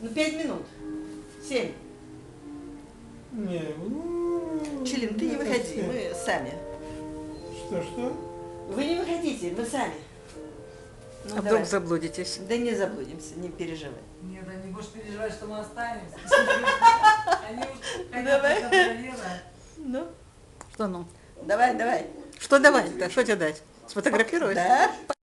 Ну, 5 минут. 7. Не, ну... Чилин, ты не выходи, мы сами. Что? Вы не выходите, мы сами. Ну, А давай. вдруг заблудитесь? Да не заблудимся, не переживай. Нет, они будешь переживать, что мы останемся. Они хотят Давай. фотографировать. Ну, Что ну? давай. Что давать-то? Что тебе дать? Сфотографировать? Да.